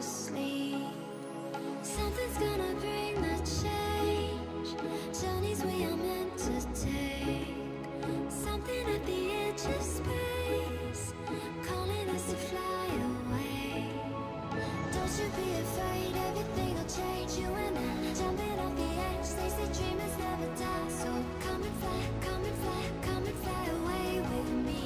sleep. Something's gonna bring the change. Journeys we are meant to take. Something at the edge of space, calling us to fly away. Don't you be afraid, everything will change. You and I, jumping off the edge. They say dreamers never die. So come and fly, come and fly, come and fly away with me.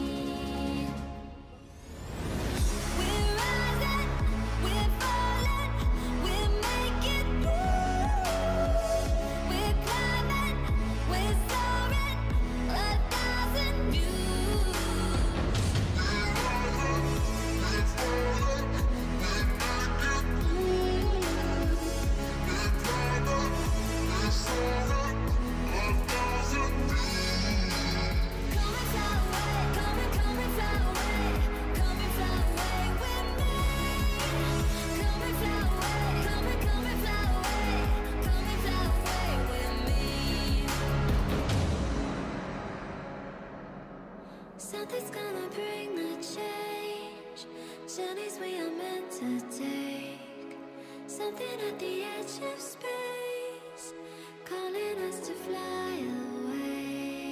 We're rising, we're falling, we're making through. We're climbing, we're soaring, 1,000 views. Something's gonna bring the change. Journeys we are meant to take. Something at the edge of space, calling us to fly away.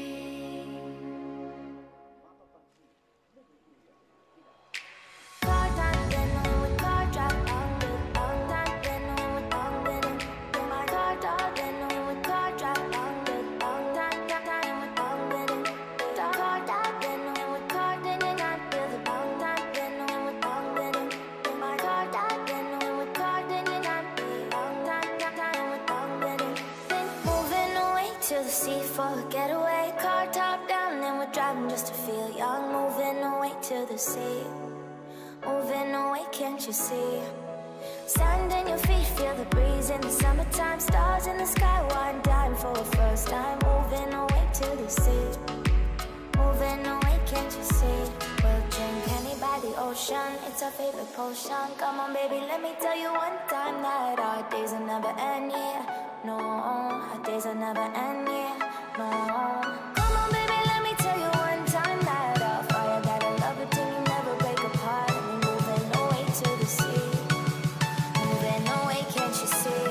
For a getaway, car top down, and we're driving just to feel young. Moving away to the sea, moving away, can't you see? Sand in your feet, feel the breeze in the summertime. Stars in the sky, one dime for a first time. Moving away to the sea, moving away, can't you see? We'll drink honey by the ocean, it's our favorite potion. Come on baby, let me tell you one time that our days will never end, yeah. No, our days will never end, yeah. No. Come on baby, let me tell you one time that I'll fire that I love it till you never break apart. And we're moving away to the sea, moving away, can't you see?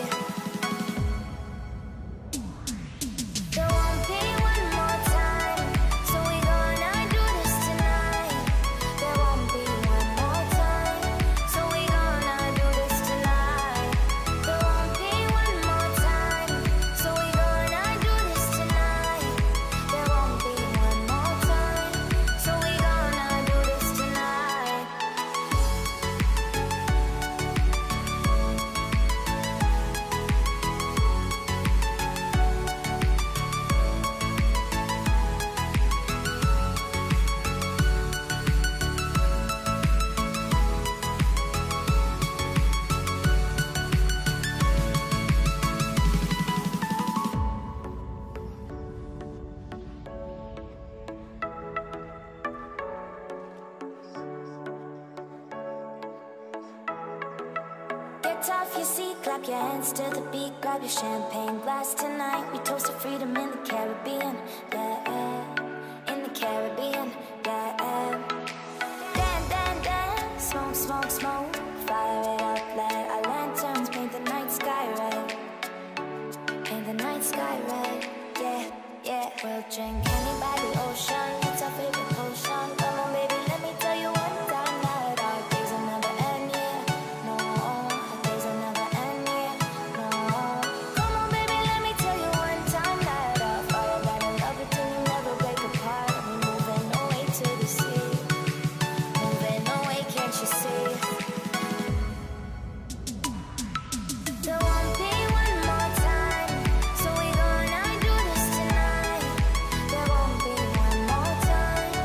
There won't be one more time, so we gonna do this tonight. There won't be one more time, so we gonna do this tonight. There won't be one more time, so we gonna do this tonight. There won't be one more time, so we gonna do this tonight. Get off your seat, clap your hands to the beat. Grab your champagne glass tonight. We toast to freedom in the Caribbean, yeah. In the Caribbean, yeah. Dan, dan, dan, smoke, smoke, smoke. Fire it up, let our lanterns paint the night sky red. Paint the night sky red, yeah, yeah. We'll drink honey by the ocean, it's our favorite potion. Come on baby, let me tell you one time that our days will never end, yeah. No, our days will never end, yeah. No. Come on baby, let me tell you one time that I'll fire that I love it till you never break apart. And we're moving away to the sea, moving away, can't you see? There won't be one more time, so we gonna do this tonight. There won't be one more time,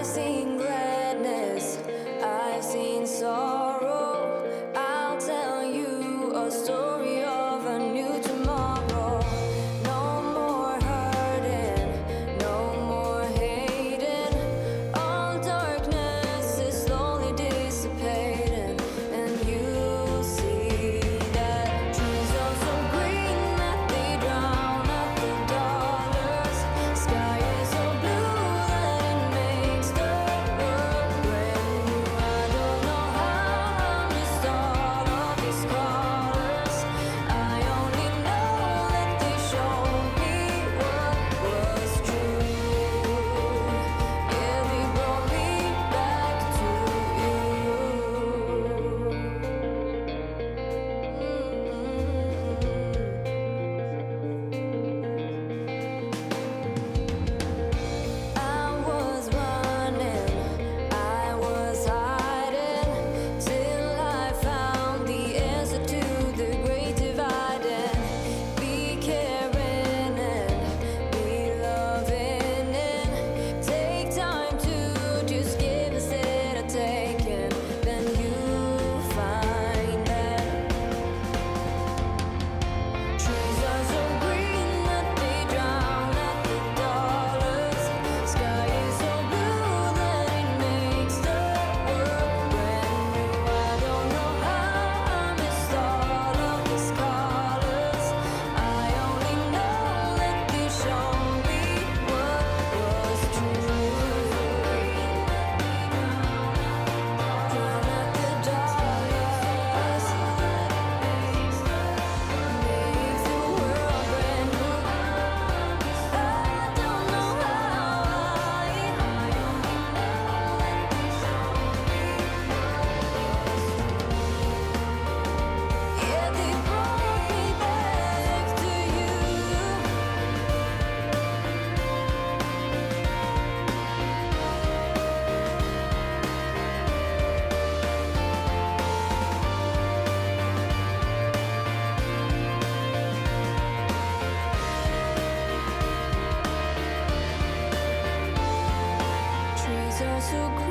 I've seen gladness, I've seen sorrow. I'll tell you a story of a new tomorrow. No more hurting, no more hating. All darkness is slowly dissipating, and you see that trees are so green that they drown out the dollars. Sky is so blue that it makes the world brand new. I don't know how I missed all of these colors. I only know that they showed me what was true. Yeah, they brought me back to I was running, I was hiding, till I found the answer to the great divide. And be caring and be loving and take time to just give instead of taking. Then you find that trees are so green that they drown out the dollars. Sky is so blue that it makes the world brand new. I don't know how I missed all of these colors. I only know that they show me what was true. Drown out the dollars. Makes the world brand new. I don't know how. I only know that they show me what was true. Yeah, they brought me back to you. Trees are so